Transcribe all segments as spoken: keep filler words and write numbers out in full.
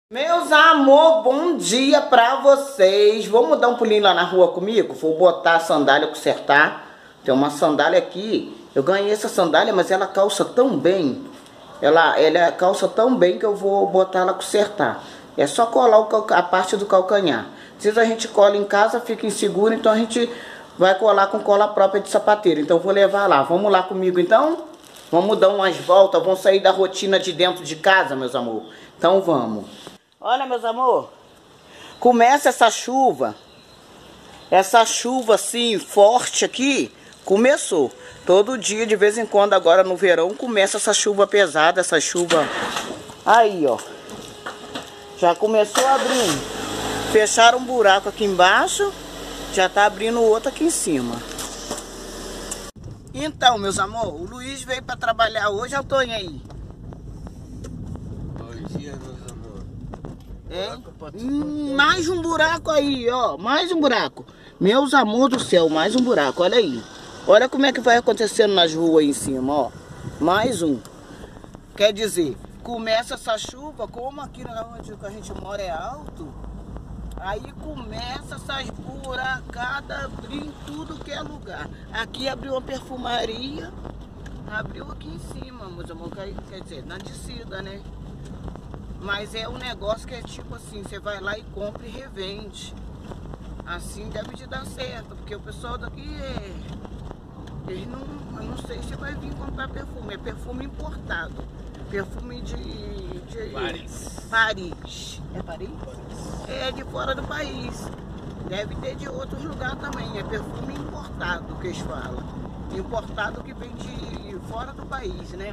Meus amor, bom dia pra vocês. Vamos dar um pulinho lá na rua comigo? Vou botar a sandália, consertar. Tem uma sandália aqui. Eu ganhei essa sandália, mas ela calça tão bem. Ela, ela calça tão bem que eu vou botar ela consertar. É só colar o, a parte do calcanhar. Se a gente cola em casa, fica inseguro, então a gente vai colar com cola própria de sapateiro. Então eu vou levar lá. Vamos lá comigo então? Vamos dar umas voltas, vamos sair da rotina de dentro de casa, meus amor. Então vamos. Olha, meus amor, começa essa chuva, essa chuva assim, forte aqui, começou. Todo dia, de vez em quando, agora no verão, começa essa chuva pesada, essa chuva... Aí, ó, já começou abrindo. Fecharam um buraco aqui embaixo, já tá abrindo outro aqui em cima. Então, meus amor, o Luiz veio pra trabalhar hoje, olha o Tonho aí. É? Hum, mais um buraco aí, ó. Mais um buraco. Meus amor do céu, mais um buraco, olha aí. Olha como é que vai acontecendo nas ruas aí em cima, ó. Mais um. Quer dizer, começa essa chuva, como aqui onde a gente mora é alto, aí começa essas buracadas, abrir em tudo que é lugar. Aqui abriu uma perfumaria, abriu aqui em cima, meus amor, quer dizer, na descida, né? Mas é um negócio que é tipo assim, você vai lá e compra e revende. Assim deve te dar certo, porque o pessoal daqui é... Eles não, eu não sei se vai vir comprar perfume, é perfume importado. Perfume de... de Paris. Paris. É Paris? É de fora do país. Deve ter de outros lugares também, é perfume importado que eles falam. Importado que vem de fora do país, né?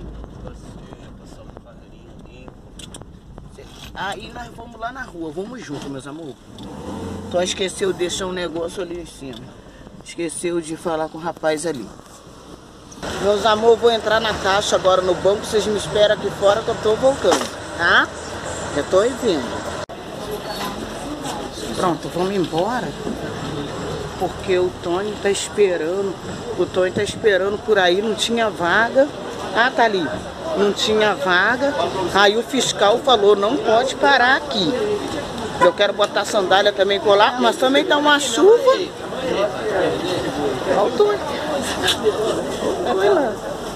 Aí nós vamos lá na rua, vamos junto, meus amor. Só esqueceu de deixar um negócio ali em cima. Esqueceu de falar com o rapaz ali. Meus amor, vou entrar na caixa agora no banco. Vocês me esperam aqui fora que eu tô voltando, tá? Já tô aí vindo. Pronto, vamos embora. Porque o Tony tá esperando. O Tony tá esperando por aí, não tinha vaga. Ah, tá ali. Não tinha vaga, aí o fiscal falou, não pode parar aqui. Eu quero botar a sandália também colar, mas também tá uma chuva. Faltou. Olha lá.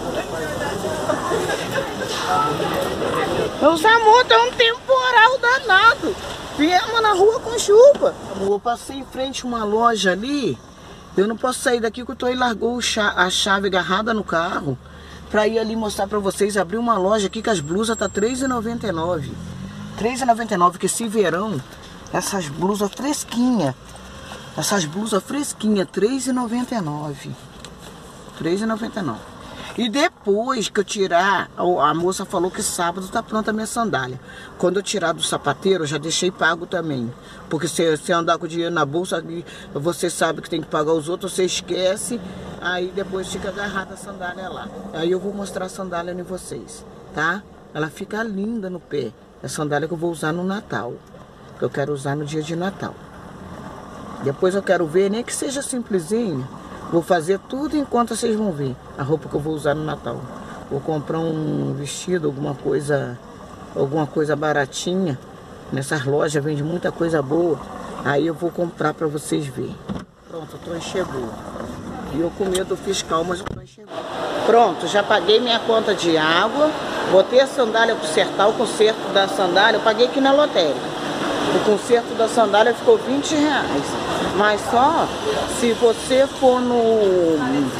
Meus amor, tá um temporal danado. Viemos na rua com chuva. Eu passei em frente a uma loja ali. Eu não posso sair daqui porque o Toy largou a chave agarrada no carro. Pra ir ali mostrar pra vocês, abrir uma loja aqui que as blusas tá três reais e noventa e nove centavos. três reais e noventa e nove centavos, que esse verão, essas blusas fresquinhas. Essas blusas fresquinhas, três reais e noventa e nove centavos. três reais e noventa e nove centavos. E depois que eu tirar, a moça falou que sábado tá pronta a minha sandália. Quando eu tirar do sapateiro, eu já deixei pago também. Porque se você andar com dinheiro na bolsa, você sabe que tem que pagar os outros, você esquece. Aí depois fica agarrada a sandália lá. Aí eu vou mostrar a sandália em vocês, tá? Ela fica linda no pé. É a sandália que eu vou usar no Natal. Que eu quero usar no dia de Natal. Depois eu quero ver, nem que seja simplesinha. Vou fazer tudo enquanto vocês vão ver a roupa que eu vou usar no Natal. Vou comprar um vestido, alguma coisa, alguma coisa baratinha. Nessas lojas vende muita coisa boa. Aí eu vou comprar para vocês verem. Pronto, o Tonho chegou. E eu com medo do fiscal, mas o Tonho chegou. Pronto, já paguei minha conta de água. Botei a sandália para consertar. O conserto da sandália eu paguei aqui na lotérica. O conserto da sandália ficou vinte reais. Mas só se você for no...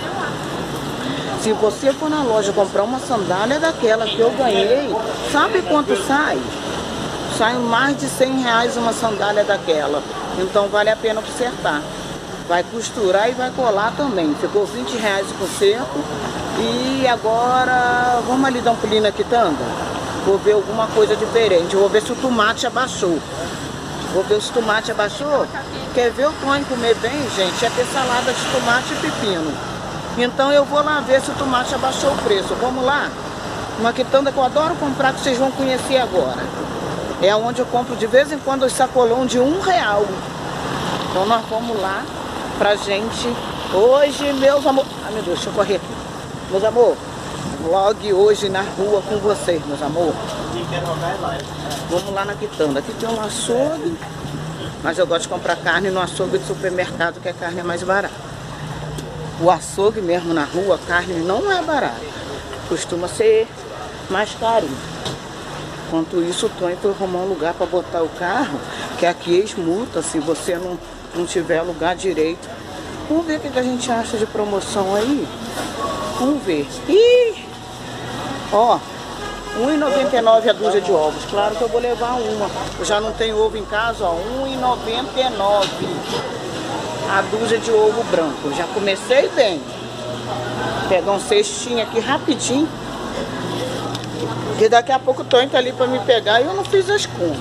Se você for na loja comprar uma sandália daquela que eu ganhei, sabe quanto sai? Sai mais de cem reais uma sandália daquela. Então vale a pena consertar. Vai costurar e vai colar também. Ficou vinte reais o conserto. E agora vamos ali dar um pulinho na quitanda. Vou ver alguma coisa diferente. Vou ver se o tomate abaixou. Vou ver se o tomate abaixou. Quer ver o Tonho comer bem, gente? É ter salada de tomate e pepino. Então eu vou lá ver se o tomate abaixou o preço. Vamos lá? Uma quitanda que eu adoro comprar, que vocês vão conhecer agora. É onde eu compro de vez em quando os sacolão de um real. Então nós vamos lá pra gente... Hoje, meus amor... Ai, meu Deus, deixa eu correr aqui. Meus amor, a Vlog hoje na rua com vocês, meus amores. Vamos lá na quitanda. Aqui tem um açougue, mas eu gosto de comprar carne no açougue de supermercado, que a carne é mais barata. O açougue mesmo na rua, a carne não é barata. Costuma ser mais carinho. Enquanto isso, o Tonho foi arrumar um lugar para botar o carro, que aqui eles multam se você não, não tiver lugar direito. Vamos ver o que a gente acha de promoção aí. Vamos ver. Ih! Ó, um real e noventa e nove a dúzia de ovos. Claro que eu vou levar uma. Eu já não tenho ovo em casa, ó. um real e noventa e nove a dúzia de ovo branco. Já comecei bem. Vou pegar um cestinho aqui rapidinho. Porque daqui a pouco o Tonho tá ali pra me pegar e eu não fiz as contas.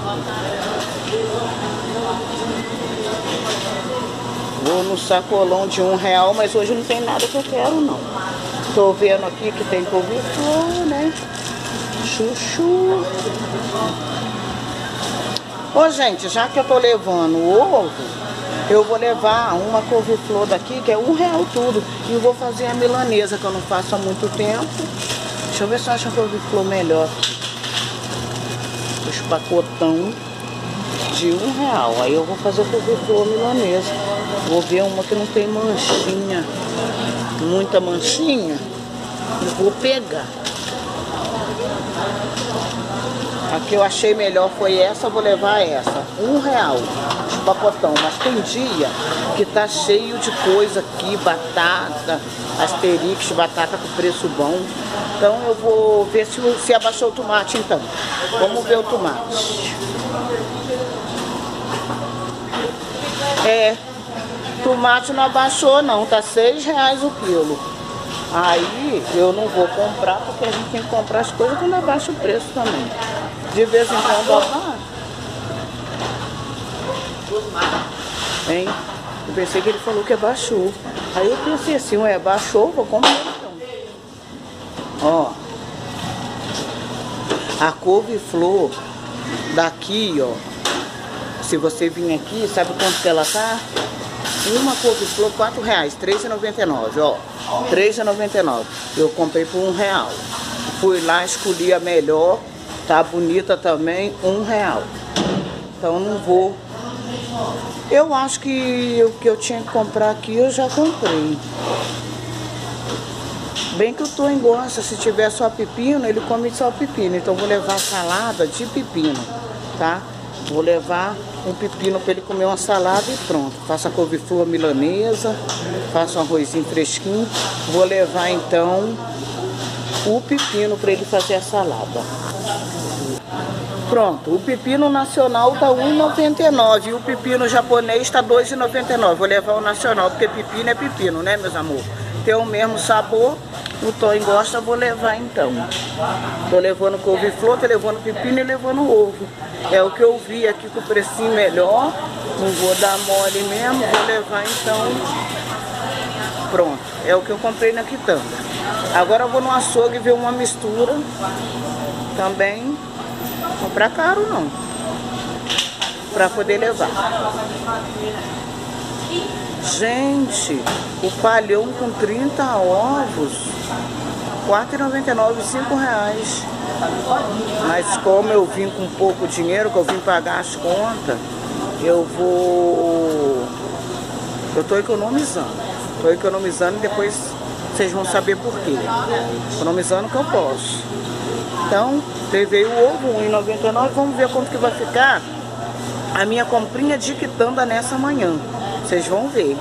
Vou no sacolão de um real, mas hoje não tem nada que eu quero, não. Tô vendo aqui que tem couve-flor, né? Chuchu. Ô, gente, já que eu tô levando o ovo, eu vou levar uma couve-flor daqui, que é um real tudo. E eu vou fazer a milanesa, que eu não faço há muito tempo. Deixa eu ver se eu acho a couve-flor melhor. Os pacotão de um real. Aí eu vou fazer a couve-flor milanesa. Vou ver uma que não tem manchinha. Muita manchinha. Eu vou pegar. A que eu achei melhor foi essa, vou levar essa. Um real de pacotão. Mas tem dia que tá cheio de coisa aqui. Batata, asterix, batata com preço bom. Então eu vou ver se, se abaixou o tomate então. Vamos ver o tomate. É, tomate não abaixou não, tá seis reais o quilo. Aí eu não vou comprar porque a gente tem que comprar as coisas quando abaixa o preço também. De vez em quando abaixa. Hein? Eu pensei que ele falou que abaixou. Aí eu pensei assim, ué, baixou, vou comprar então. Ó, a couve-flor daqui, ó, se você vir aqui, sabe quanto que ela tá? Uma couve-flor, quatro reais, três reais e noventa e nove, ó, três reais e noventa e nove. Eu comprei por um real. Fui lá, escolhi a melhor, tá bonita também, um real. Então não vou. Eu acho que o que eu tinha que comprar aqui eu já comprei. Bem que o Tonho gosta, se tiver só pepino, ele come só pepino. Então vou levar salada de pepino, tá? Vou levar um pepino para ele comer uma salada e pronto. Faço a couve-flor milanesa, faço um arrozinho fresquinho. Vou levar então o pepino para ele fazer a salada. Pronto, o pepino nacional tá um real e noventa e nove e o pepino japonês tá dois reais e noventa e nove. Vou levar o nacional, porque pepino é pepino, né, meus amores? Tem o mesmo sabor, o Tonho gosta, vou levar então. Tô levando couve-flor, tô levando pepino e levando ovo. É o que eu vi aqui com o precinho melhor. Não vou dar mole mesmo, vou levar então. Pronto, é o que eu comprei na quitanda. Agora eu vou no açougue ver uma mistura. Também, comprar caro não. Pra poder levar. Gente, o palhão com trinta ovos, quatro reais e noventa e nove, cinco reais. Mas como eu vim com pouco dinheiro, que eu vim pagar as contas, eu vou... Eu tô economizando. Tô economizando e depois vocês vão saber por quê. Economizando que eu posso. Então, levei o ovo, um real e noventa e nove, vamos ver quanto que vai ficar a minha comprinha de quitanda nessa manhã. Vocês vão ver.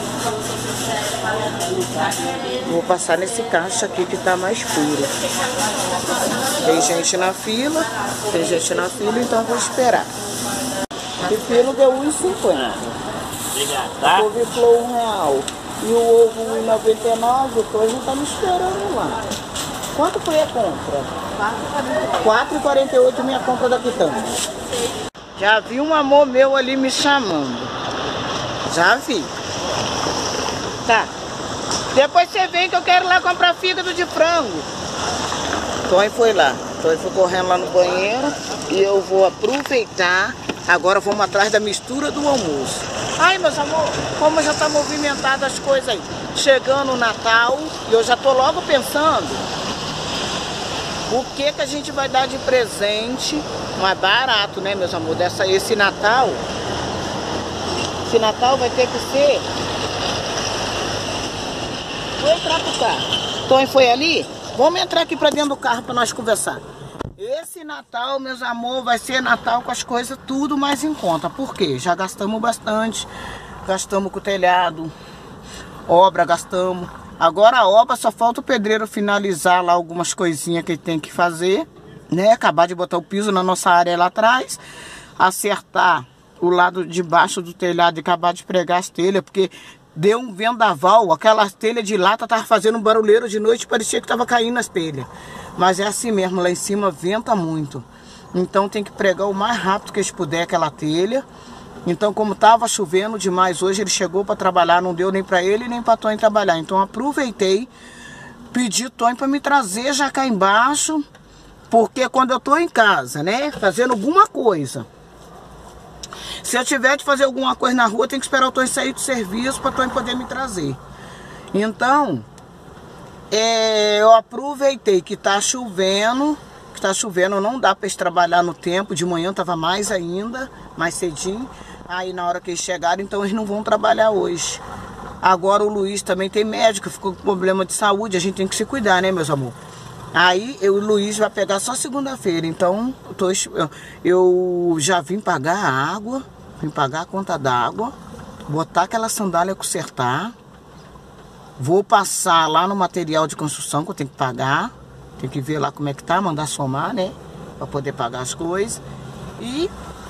Vou passar nesse caixa aqui que tá mais puro. Tem gente na fila, tem gente na fila, então vou esperar. Pepino deu um real e cinquenta. A couve-flor um real. E o ovo um real e noventa e nove, o Tonho tá me esperando lá. Quanto foi a compra? quatro reais e quarenta e oito minha compra da quitanda. Já vi um amor meu ali me chamando. Já vi. Tá. Depois você vem que eu quero ir lá comprar fígado de frango. Tonho foi lá. Tonho foi correndo lá no banheiro. E eu vou aproveitar. Agora vamos atrás da mistura do almoço. Ai, meus amor, como já tá movimentado as coisas aí. Chegando o Natal. E eu já tô logo pensando O que que a gente vai dar de presente? Não é barato, né, meus amores? Dessa, esse Natal. Esse Natal vai ter que ser... Vou entrar pro carro. Tony foi ali? Vamos entrar aqui pra dentro do carro pra nós conversar. Esse Natal, meus amores, vai ser Natal com as coisas tudo mais em conta. Por quê? Já gastamos bastante. Gastamos com o telhado. Obra, gastamos. Agora a obra só falta o pedreiro finalizar lá algumas coisinhas que ele tem que fazer, né? Acabar de botar o piso na nossa área lá atrás, acertar o lado de baixo do telhado e acabar de pregar as telhas, porque deu um vendaval, aquelas telhas de lata tava fazendo um barulheiro de noite, parecia que tava caindo as telhas. Mas é assim mesmo, lá em cima venta muito. Então tem que pregar o mais rápido que eles puder aquela telha. Então, como estava chovendo demais hoje, ele chegou para trabalhar, não deu nem para ele nem para Tony trabalhar. Então, aproveitei, pedi Tony para me trazer já cá embaixo, porque quando eu estou em casa, né, fazendo alguma coisa, se eu tiver de fazer alguma coisa na rua, tem que esperar o Tony sair do serviço para Tony poder me trazer. Então, é, eu aproveitei que está chovendo, que está chovendo, não dá para eles trabalhar no tempo, de manhã estava mais ainda, mais cedinho. Aí na hora que eles chegaram, então eles não vão trabalhar hoje. Agora o Luiz também tem médico, ficou com problema de saúde, a gente tem que se cuidar, né, meus amor? Aí eu, o Luiz vai pegar só segunda-feira, então eu, tô, eu, eu já vim pagar a água, vim pagar a conta d'água, botar aquela sandália consertar, vou passar lá no material de construção que eu tenho que pagar, tem que ver lá como é que tá, mandar somar, né, para poder pagar as coisas. E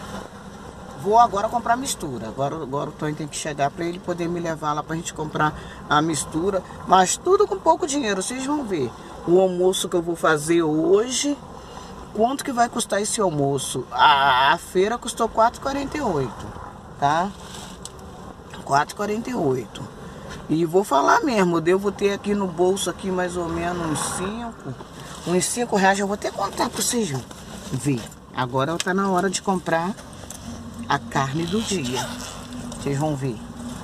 vou agora comprar mistura. Agora, agora o Tony tem que chegar para ele poder me levar lá pra gente comprar a mistura. Mas tudo com pouco dinheiro, vocês vão ver. O almoço que eu vou fazer hoje, quanto que vai custar esse almoço? A, a feira custou quatro reais e quarenta e oito centavos, tá? quatro reais e quarenta e oito centavos. E vou falar mesmo, eu devo ter aqui no bolso aqui mais ou menos uns cinco, uns cinco reais. Eu vou até contar para vocês ver. Agora tá na hora de comprar a carne do dia. Vocês vão ver.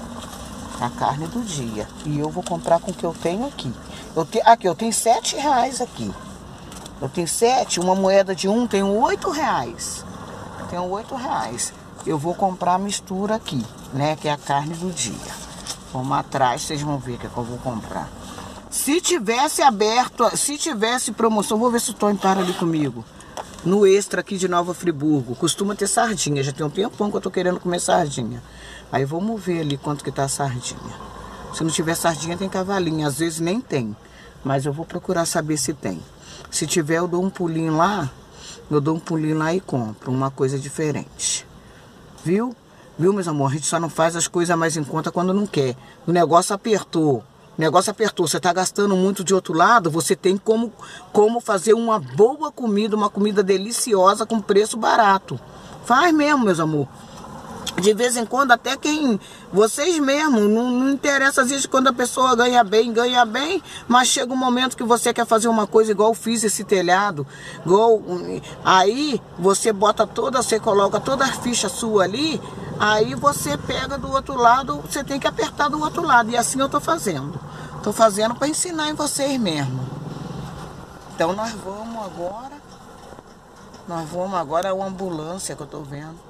A carne do dia. E eu vou comprar com o que eu tenho aqui. Eu te, aqui, eu tenho sete reais aqui. Eu tenho sete, uma moeda de um, tenho oito reais. Tenho oito reais. Eu vou comprar a mistura aqui, né? Que é a carne do dia. Vamos atrás, vocês vão ver o que, é que eu vou comprar. Se tivesse aberto, se tivesse promoção, vou ver se o Tony para ali comigo. No Extra aqui de Nova Friburgo, costuma ter sardinha. Já tem um tempão que eu tô querendo comer sardinha. Aí vamos ver ali quanto que tá a sardinha. Se não tiver sardinha, tem cavalinha. Às vezes nem tem. Mas eu vou procurar saber se tem. Se tiver, eu dou um pulinho lá. Eu dou um pulinho lá e compro uma coisa diferente. Viu? Viu, meus amores? A gente só não faz as coisas mais em conta quando não quer. O negócio apertou. O negócio apertou, você está gastando muito de outro lado, você tem como, como fazer uma boa comida, uma comida deliciosa com preço barato. Faz mesmo, meus amor. De vez em quando, até quem... Vocês mesmo, não, não interessa às vezes quando a pessoa ganha bem, ganha bem, mas chega um momento que você quer fazer uma coisa igual eu fiz esse telhado. Igual, aí você bota toda, você coloca toda a ficha sua ali, aí você pega do outro lado, você tem que apertar do outro lado. E assim eu tô fazendo. Tô fazendo para ensinar em vocês mesmo. Então nós vamos agora. Nós vamos agora a uma ambulância que eu tô vendo.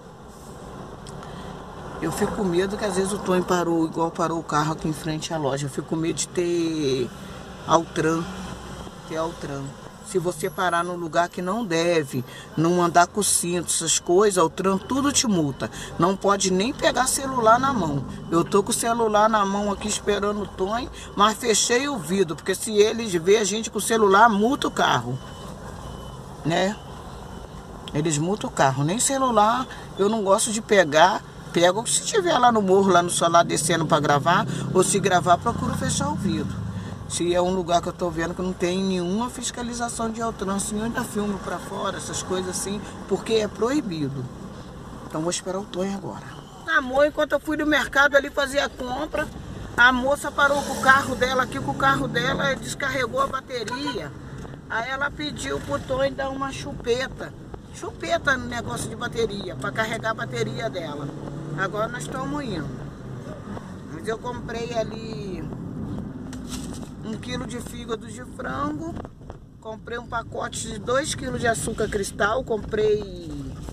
Eu fico com medo que às vezes o Tony parou, igual parou o carro aqui em frente à loja. Eu fico com medo de ter Altran. Ter Altran. Se você parar num lugar que não deve, não andar com cinto, essas coisas, o trânsito tudo te multa. Não pode nem pegar celular na mão. Eu tô com o celular na mão aqui esperando o Tony, mas fechei o vidro, porque se eles verem a gente com o celular, multa o carro. Né? Eles multam o carro. Nem celular eu não gosto de pegar. Pego se tiver lá no morro, lá no solar descendo para gravar, ou se gravar, procuro fechar o vidro. Se é um lugar que eu tô vendo que não tem nenhuma fiscalização de trânsito, eu ainda filmo para fora, essas coisas assim, porque é proibido. Então vou esperar o Tony agora. Amor, enquanto eu fui no mercado ali fazer a compra, a moça parou com o carro dela aqui, com o carro dela descarregou a bateria. Aí ela pediu pro Tony dar uma chupeta. Chupeta no negócio de bateria, para carregar a bateria dela. Agora nós estamos indo. Mas eu comprei ali um quilo de fígado de frango Comprei um pacote de dois quilos de açúcar cristal. Comprei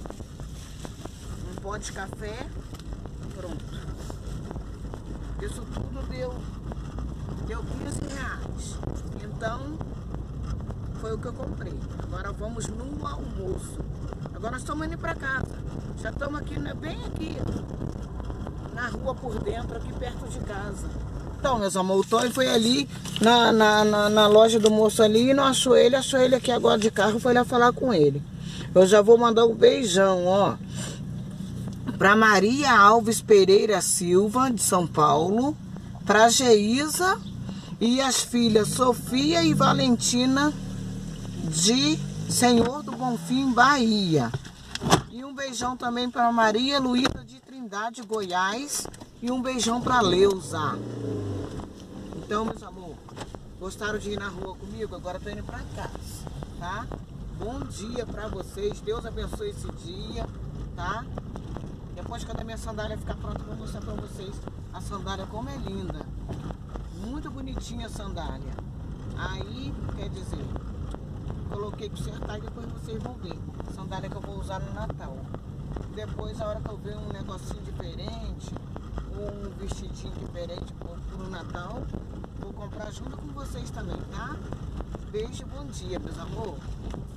um pó de café. Pronto. Isso tudo deu, deu quinze reais. Então, foi o que eu comprei. Agora vamos no almoço. Agora nós estamos indo para casa. Já estamos aqui, né, bem aqui, na rua por dentro, aqui perto de casa. Então, meus amores, o Tonho foi ali na, na, na, na loja do moço ali e não achou ele. Achou ele aqui agora de carro, foi lá falar com ele. Eu já vou mandar um beijão, ó, para Maria Alves Pereira Silva, de São Paulo, para Geisa e as filhas Sofia e Valentina, de Senhor do Bonfim, Bahia. E um beijão também para Maria Luísa de Trindade, Goiás. E um beijão para Leusa. Então, meus amores, gostaram de ir na rua comigo? Agora eu tô indo para casa, tá? Bom dia para vocês. Deus abençoe esse dia, tá? Depois, quando a minha sandália ficar pronta, eu vou mostrar para vocês a sandália como é linda. Muito bonitinha a sandália. Aí, quer dizer, coloquei para consertar e depois vocês vão ver. Sandália que eu vou usar no Natal. Depois, a hora que eu ver um negocinho diferente, ou um vestidinho diferente pro Natal, vou comprar junto com vocês também, tá? Beijo e bom dia, meus amores.